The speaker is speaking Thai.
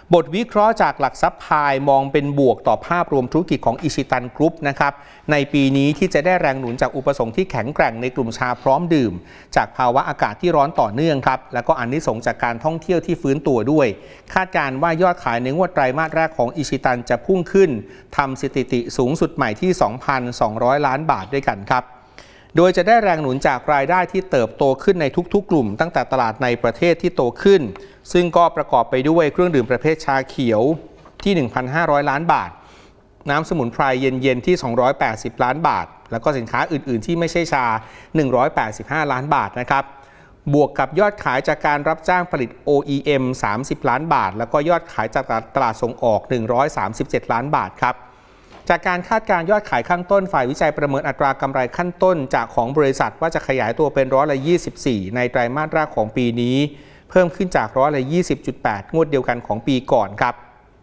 บทวิเคราะห์จากหลักทรัพย์พายมองเป็นบวกต่อภาพรวมธุรกิจของอิชิตันกรุ๊ปนะครับในปีนี้ที่จะได้แรงหนุนจากอุปสงค์ที่แข็งแกร่งในกลุ่มชาพร้อมดื่มจากภาวะอากาศที่ร้อนต่อเนื่องครับแล้วก็อานิสงส์จากการท่องเที่ยวที่ฟื้นตัวด้วยคาดการณ์ว่ายอดขายในงวดไตรมาสแรกของอิชิตันจะพุ่งขึ้นทำสถิติสูงสุดใหม่ที่ 2,200 ล้านบาทด้วยกันครับโดยจะได้แรงหนุนจากรายได้ที่เติบโตขึ้นในทุกๆกลุ่มตั้งแต่ตลาดในประเทศที่โตขึ้นซึ่งก็ประกอบไปด้วยเครื่องดื่มประเภทชาเขียวที่ 1,500 ล้านบาทน้ำสมุนไพรเย็นๆที่280ล้านบาทแล้วก็สินค้าอื่นๆที่ไม่ใช่ชา185ล้านบาทนะครับบวกกับยอดขายจากการรับจ้างผลิต OEM 30ล้านบาทแล้วก็ยอดขายจากตลาดส่งออก137ล้านบาทครับจากการคาดการณ์ยอดขายข้างต้นฝ่ายวิจัยประเมินอัตรากำไรขั้นต้นจากของบริษัทว่าจะขยายตัวเป็น24%ในไตรมาสแรกของปีนี้เพิ่มขึ้นจาก20.8%งวดเดียวกันของปีก่อนครับ